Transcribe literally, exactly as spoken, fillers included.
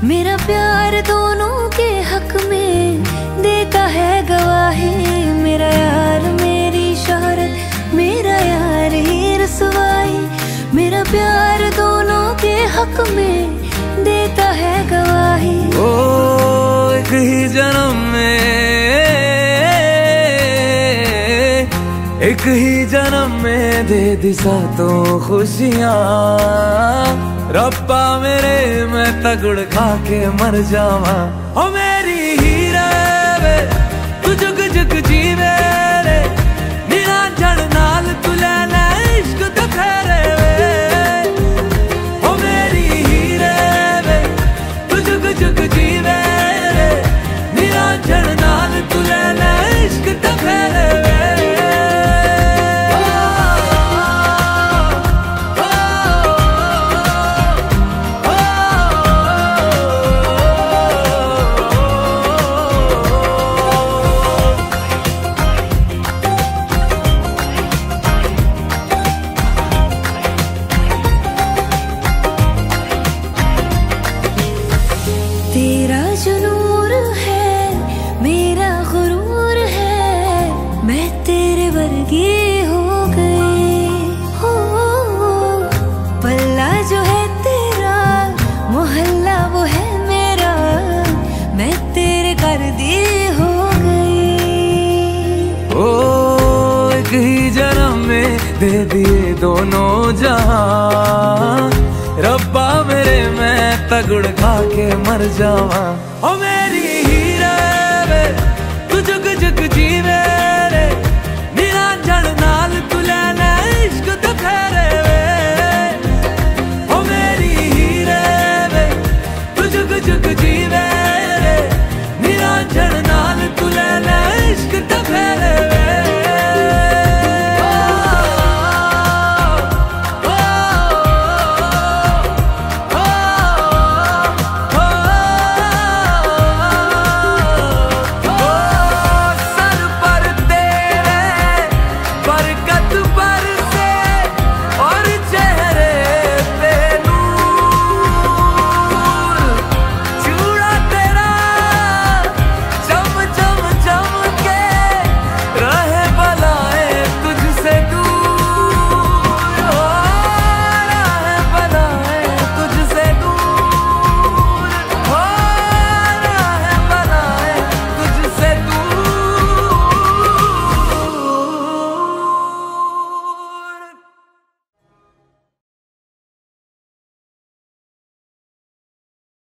मेरा प्यार दोनों के हक में देता है गवाही। मेरा यार मेरी शोहरत, मेरा यार ही रसवाई। मेरा प्यार दोनों के हक में देता है गवाही। ओ एक ही जन्म में, एक ही जन्म में दे दी सातों खुशियाँ। रब्बा मेरे मैं तगड़ खा के मर जावा। ओ मेरी हीरे वे तू जुग जुग जीवे रे, निरंजन नाल तू लेना इश्क तो फेरे वे। ओ मेरी हीरे वे तू जुग जुग जीवे रे, निरंजन नाल तू लेना इश्क तो फेरे वे। तेरा जो नूर है मेरा गुरूर है, मैं तेरे वर्गी हो गई। हो पल्ला जो है तेरा, मोहल्ला वो है मेरा, मैं तेरे कर दी हो गई। ओ एक ही जन्म में दे दिए दोनों जहां। रब्बा मेरे मैं तगड़ खा के मर जावा। ओ मेरी हीरे वे तू जुग जुग जीवे रे, निरंजन नाल तू लेना इश्क तो फेरे वे। ओ मेरी हीरे वे तू जुग जुग जीवे रे, निरंजन नाल तू लेना इश्क